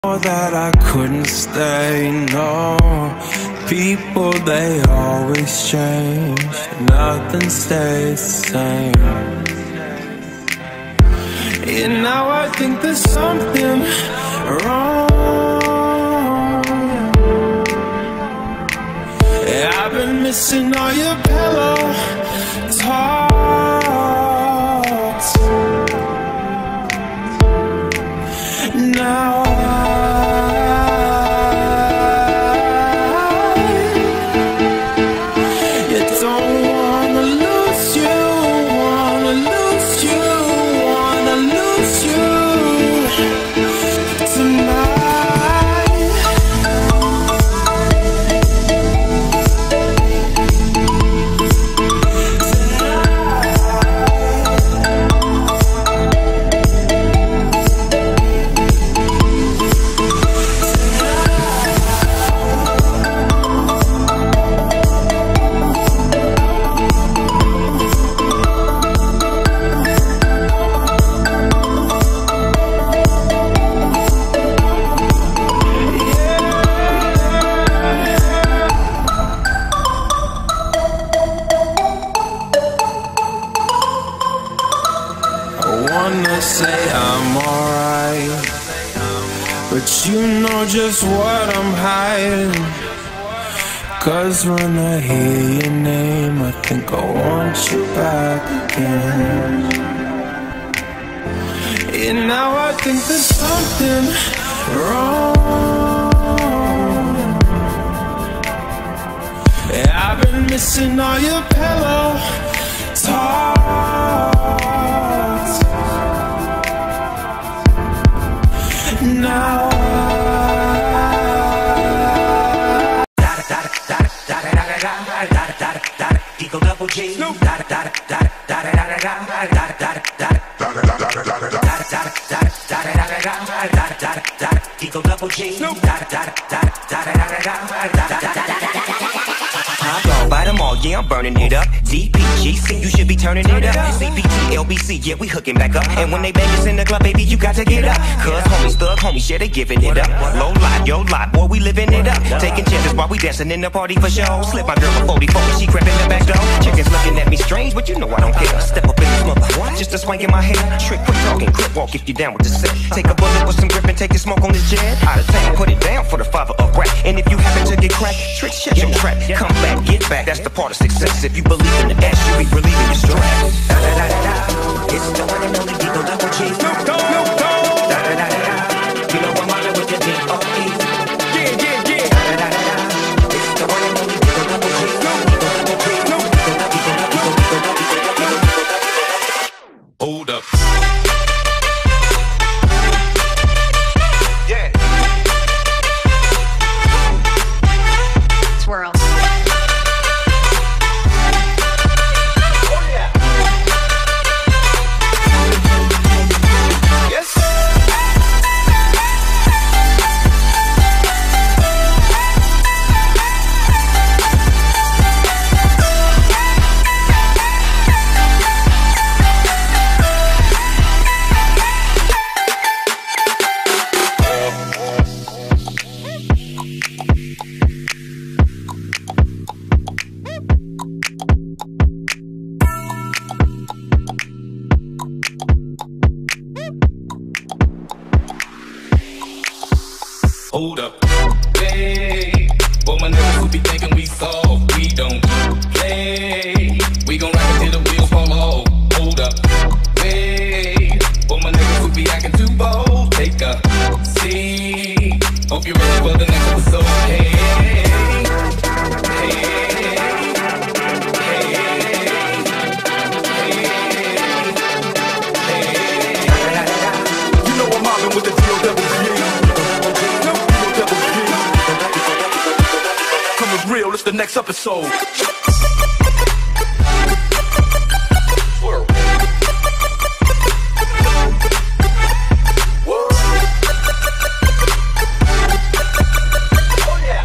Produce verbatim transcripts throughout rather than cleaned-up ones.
that I couldn't stay, no. People, they always change, nothing stays the same. And now I think there's something wrong. Yeah, I've been missing all your pillow talks. Now say I'm alright, but you know just what I'm hiding. Cause when I hear your name, I think I want you back again. And now I think there's something wrong. Yeah, I've been missing all your pillow talks. Now Eagle double G. Eagle double G. By them all, yeah, I'm burning it up. D P G C, you should be turning it up. C P T, L B C, yeah, we hooking back up. And when they bang us in the club, baby, you got to get up. Cause homies, thug homies, yeah, they giving it up. Low life, yo life, boy, we living it up. Taking chances while we dancing in the party for show. Slip my girl a forty-four and she crept in the back door. Chickens looking at me strange, but you know I don't care. Step up in this mother, just a swank in my hair. Trick, quick talking, crip walk if you down with the set. Take a bullet with some grip and take the smoke on this jet. Out of town, put it down for the father of rap. And if you happen to get cracked, trick, shut your trap. Come back, get back, that's the part of success. If you believe in the ass, you be relieving your stress. Da da da da da. It's the one and only Eagle double G. Snoop Dogg. Da da da da da. You know I'm mobbing with the D O E. Yeah, yeah, yeah. Da da da da da. It's the one and only Eagle double G. Eagle double G. Eagle double G. Hold up. Yeah. Swirl. Hold up, hey, but my niggas who be thinking we soft, we don't play. We gon' rock until the wheels fall off. Hold up, hey, but my niggas who be acting too bold, take a seat. Hope you're ready for the next episode. Hey, hey, hey, hey, hey, hey. You know I'm mobbing with the D O double G. Real, it's the next episode. Whoa. Whoa. Oh yeah.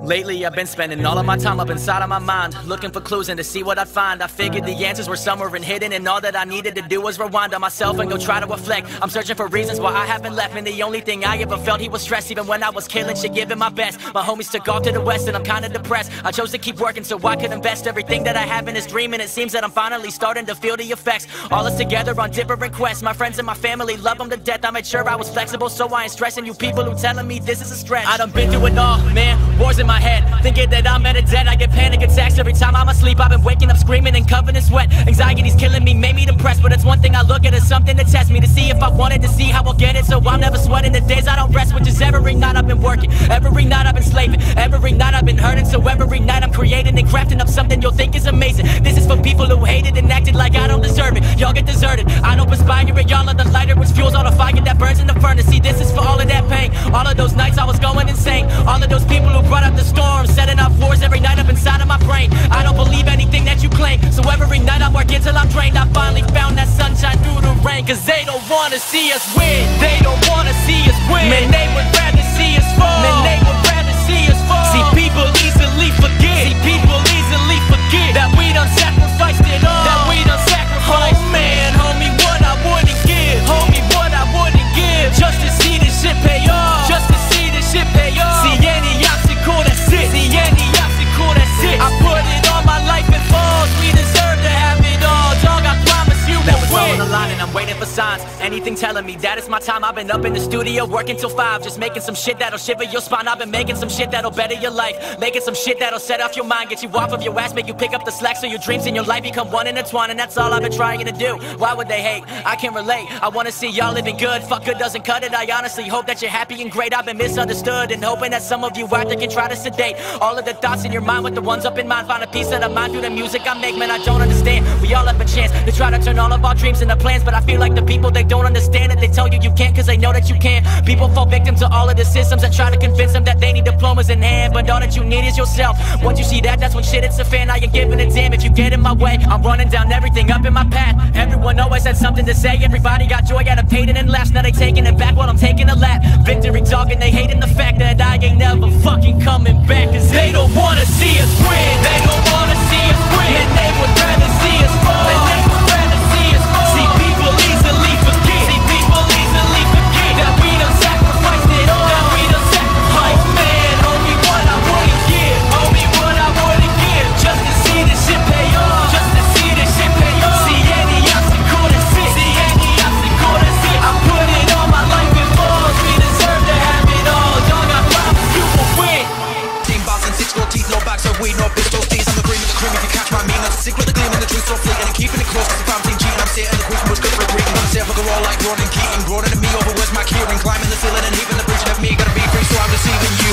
Lately I've been spending all of my time up inside of my mind, looking for clues and to see what I'd find. I figured the answers were somewhere and hidden, and all that I needed to do was rewind on myself and go try to reflect. I'm searching for reasons why I haven't left, and the only thing I ever felt, he was stressed. Even when I was killing shit, giving my best, my homies took off to the west and I'm kinda depressed. I chose to keep working so I could invest everything that I have in this dream, and it seems that I'm finally starting to feel the effects. All us together on different quests, my friends and my family love them to death. I made sure I was flexible so I ain't stressing you people who telling me this is a stretch. I done been through it all, man, wars in my head, thinking that I'm at a dead. I get panic attacks every time I'm asleep. I've been waking up screaming and covered in sweat. Anxiety's killing me, made me depressed, but it's one thing I look at as something to test me, to see if I wanted to see how I'll get it. So I'm never sweating the days I don't rest, which is every night I've been working, every night I've been slaving, every night I've been hurting. So every night I'm creating and crafting up something you'll think is amazing. This is for people who hated and acted like I don't deserve it. Y'all get deserted, I don't perspire it. Y'all are the lighter which fuels all the fire that burns in the furnace. See, this is for all of that pain, all of those nights I was going insane, all of those people who brought up the storm, setting up wars every night up inside of my brain. I don't believe anything that you claim, so every night I'm working till I'm drained. I finally found that sunshine through the rain, cause they don't wanna see us win. They don't wanna see us win. Man, they would rather see us fall. Man, they would rather see us fall. See, people easily forget. See, people easily forget that we done sacrificed it all. That we done sacrificed. Oh man, homie, what I wouldn't give. Homie, what I wouldn't give. Just to see this shit pay off. Just to see this shit pay off. See any obstacle, that's it. See any obstacle, that's it. I put it on my life and falls. We deserve to have it all. Dog, I promise you we'll win. On the line and I'm waiting for signs, anything telling me that it's my time. I've been up in the studio working till five, just making some shit that'll shiver your spine. I've been making some shit that'll better your life, making some shit that'll set off your mind, get you off of your ass, make you pick up the slack, so your dreams and your life become one intertwined. And that's all I've been trying to do. Why would they hate? I can relate. I wanna see y'all living good. Fuck good doesn't cut it. I honestly hope that you're happy and great. I've been misunderstood and hoping that some of you out there can try to sedate all of the thoughts in your mind with the ones up in mind. Find a piece of the mind through the music I make. Man, I don't understand. We all have a chance to try to turn all of our dreams into plans, but I feel like the people, they don't understand it. They tell you you can't cause they know that you can. People fall victim to all of the systems that try to convince them that they need diplomas in hand, but all that you need is yourself. Once you see that, that's when shit hits a fan. I ain't giving a damn if you get in my way. I'm running down everything up in my path. Everyone always had something to say. Everybody got joy out of pain and laughs. Now they taking it back while I'm taking a lap. Victory talking, they hating the fact that I ain't never fucking coming back. Cause they don't wanna see us win. They don't wanna see us win. And they would rather see us fall. And they would rather see us fall. See, people easily forget. See, people easily forget that we done sacrificed it all. That we done sacrificed. Oh man, homie, what I wouldn't give. Homie, what I wouldn't give. Just to see this shit pay off. Just to see this shit pay off. See any obstacle, that's it. See any obstacle, that's it. I put it on my life and falls. We deserve to have it all. Dog, I promise you will win. Team boss and six gold teeth, no bags of weed, no pistols, these. I'm the cream of the cream if you catch my meaning. I'm sick with the gleam and the truth so fleet, and I'm keeping it close cause if I'm team cheating, I'm sitting the quick was good for a greeting. I'm safe, I go all like Gordon Keating, growing to me over where's my keyring, climbing the ceiling and heaving the bridge of me, gotta be free so I'm deceiving you.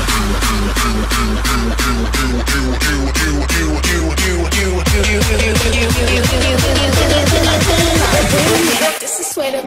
This is where the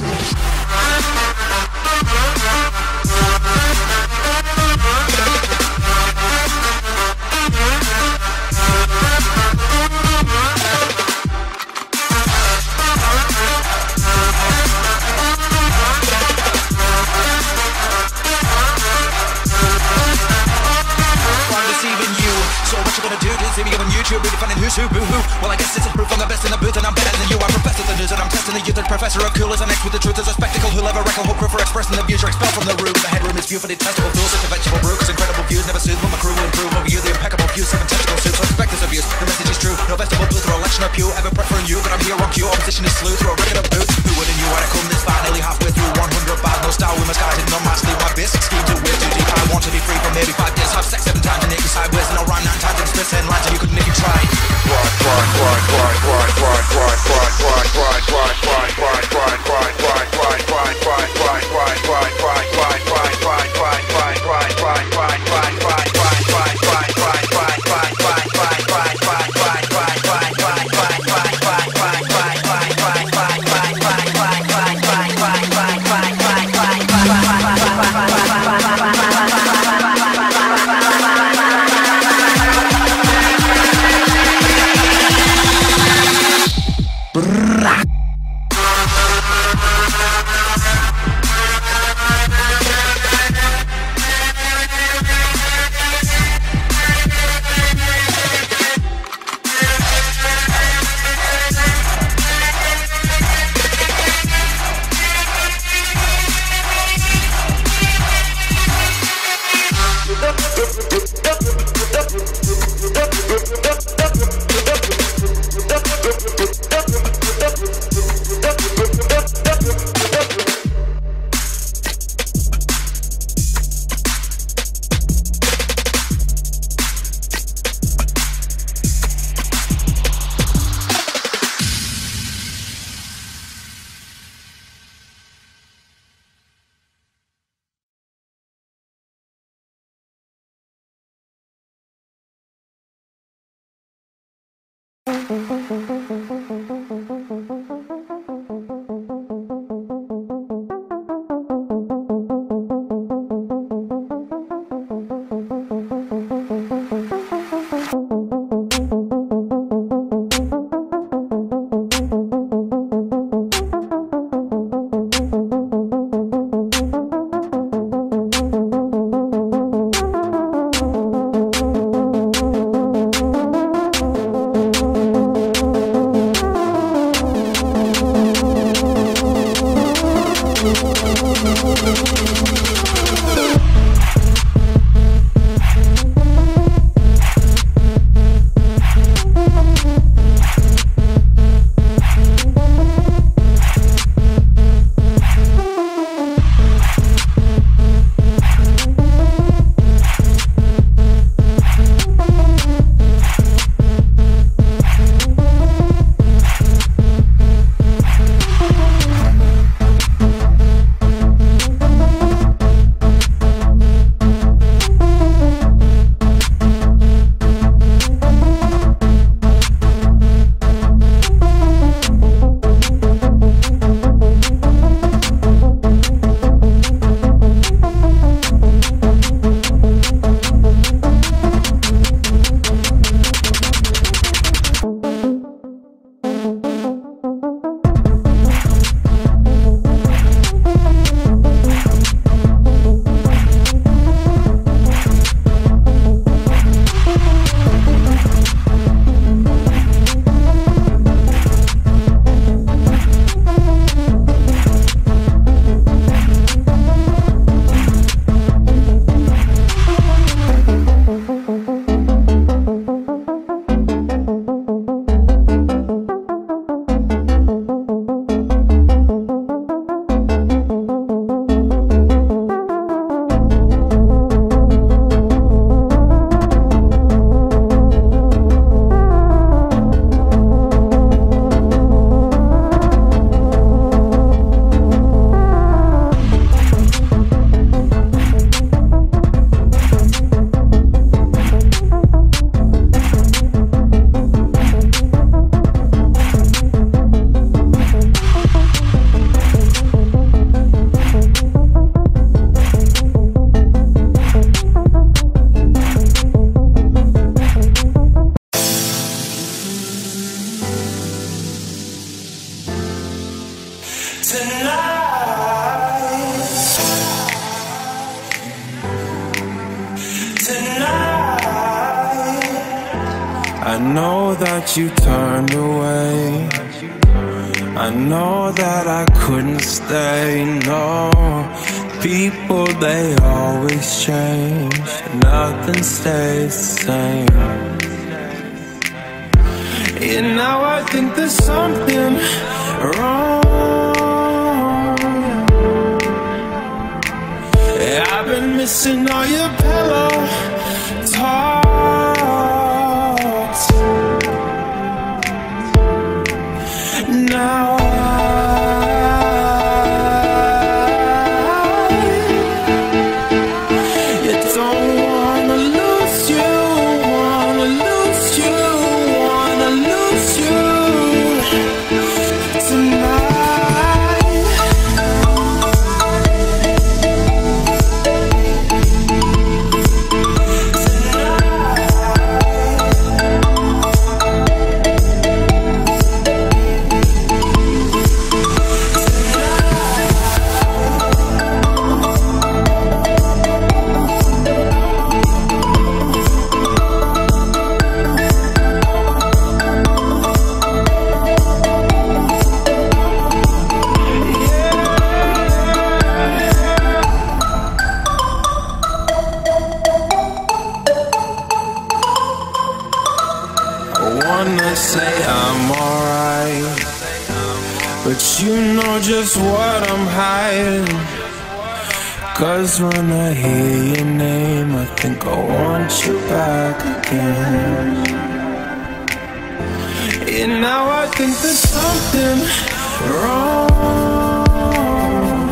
See me on YouTube, really finding who's who, boo-hoo. Well, I guess it's a proof I'm the best in the booth and I'm better than you. I'm professor the news and I'm testing the youth. The professor of cool is an X with the truth as a spectacle. Who'll ever wreck a hope for expressing the views you're expelled from the room. The headroom is view for detestable fools. It's a vegetable brew cause incredible views never soothe. When my crew will improve over you, the impeccable views. Seven tentacle suits, so expect this abuse. The message is true, no vegetable blue through election or pew. Ever preferring you, but I'm here on cue. Opposition is slew through a regular booth. Who wouldn't you when I come this far? Nearly halfway through one hundred bad. No style with my skies hidden on my sleeve. My basic scheme too weird, too deep. I want to be free for maybe five days. Have sex seven times and naked sideways. And I'll rhyme nine times and split ten lines and you couldn't if you tried. I know that you turned away. I know that I couldn't stay, no. People, they always change. Nothing stays the same. And now I think there's something wrong. I've been missing all your pillow talks. Now you know just what I'm hiding. Cause when I hear your name, I think I want you back again. And now I think there's something wrong.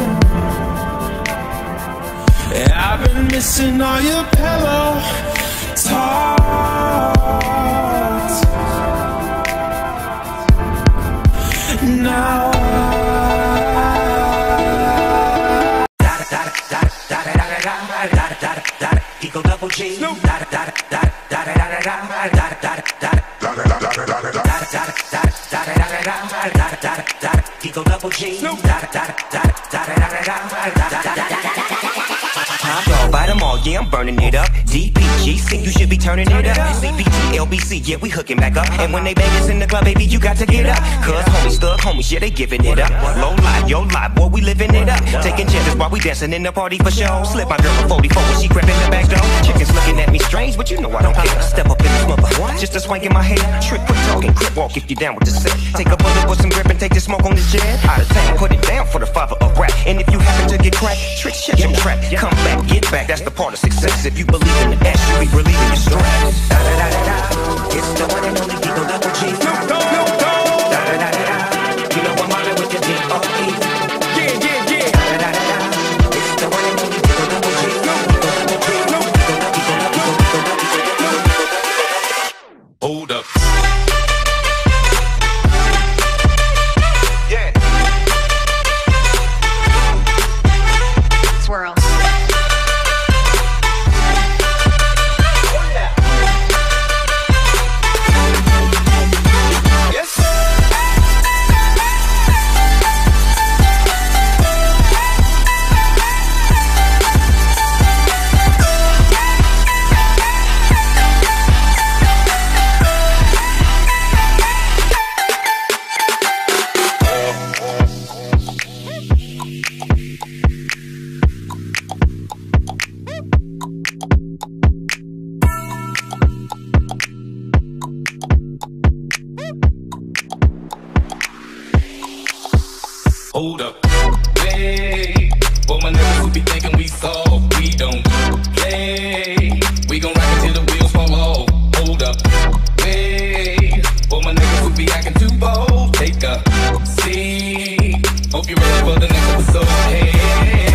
I've been missing all your pillow talks. Now Eagle double G. Eagle double G. Top dog, bite them all, yeah, I'm burning it up. D P G C, you should be turning it up. C P T, L B C, yeah, we hooking back up. And when they bang us in the club, baby, you got to get up. Cause homies, thug homies, yeah, they giving it up. Low life, yo life, boy, we living it up. Taking chances while we dancing in the party for show. Slip my girl a forty-four when she crept in the back door. Chickens looking at me strange, but you know I don't care. Step up in this mother, just a swank in my head. Trick, quick talking, crip walk if you down with the set. Take a bullet with some grip and take the smoke on this jet. Out of town, put it down for the father of rap. And if you happen to get cracked, trick, shut your trap. Come back, get back, that's the part of success. If you believe in the ass, you be relieving your stress. Da da da da da, it's the one and only Eagle double G. Da da da da da, you know I'm mobbing with the D O E. Yeah, yeah, yeah. Da da da da, it's the one and only Eagle double G. Hold up. Yeah. Swirl. Hold up, hey, but my niggas who be thinking we soft, we don't play. We gon' rock until the wheels fall off. Hold up, hey, but my niggas who be acting too bold, take a seat. Hope you're ready for the next episode. Hey, hey,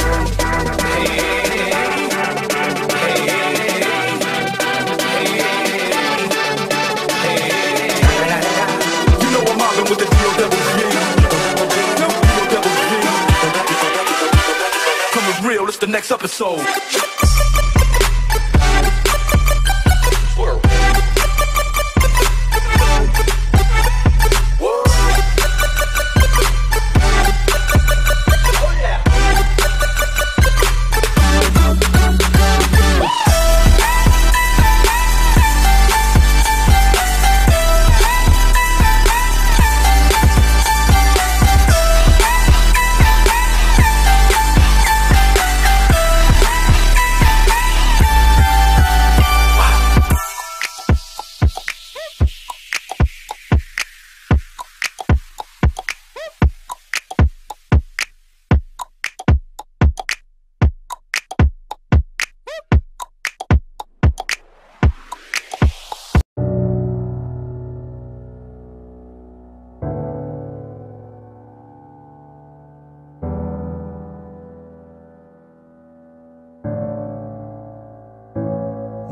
hey, you know I'm mobbing with the D O double G. Real, it's the next episode. Whoa. Whoa.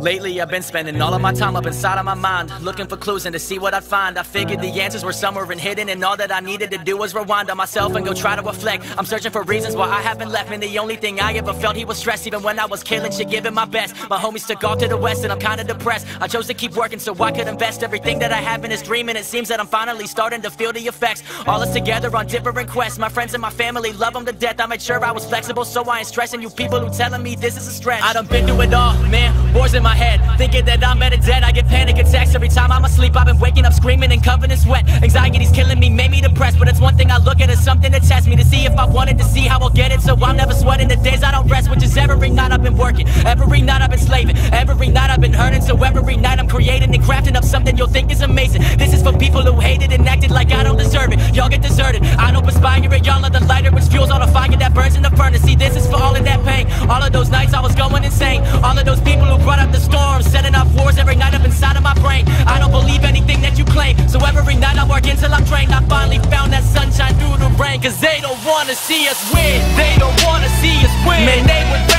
Lately I've been spending all of my time up inside of my mind, looking for clues and to see what I'd find. I figured the answers were somewhere and hidden, and all that I needed to do was rewind on myself and go try to reflect. I'm searching for reasons why I haven't left, and the only thing I ever felt, he was stressed. Even when I was killing shit, giving my best, my homies took off to the west and I'm kinda depressed. I chose to keep working so I could invest everything that I have in this dream, and it seems that I'm finally starting to feel the effects. All us together on different quests, my friends and my family love them to death. I made sure I was flexible so I ain't stressing you people who telling me this is a stretch. I done been through it all, man, wars in my head, thinking that I'm better dead. I get panic attacks every time I'm asleep. I've been waking up screaming and covered in sweat. Anxiety's killing me, made me depressed, but it's one thing I look at as something to test me, to see if I wanted to see how I'll get it. So I'm never sweating the days I don't rest, which is every night I've been working, every night I've been slaving, every night I've been hurting. So every night I'm creating and crafting up something you'll think is amazing. This is for people who hated and acted like I don't deserve it. Y'all get deserted, I don't perspire it. Y'all are the lighter which fuels all the fire that burns in the furnace. See, this is for all of that pain, all of those nights I was going insane, all of those people who brought up the storms, setting off wars every night up inside of my brain. I don't believe anything that you claim, so every night I'm working till I'm drained. I finally found that sunshine through the rain, cause they don't wanna see us win, they don't wanna see us win. Man, they would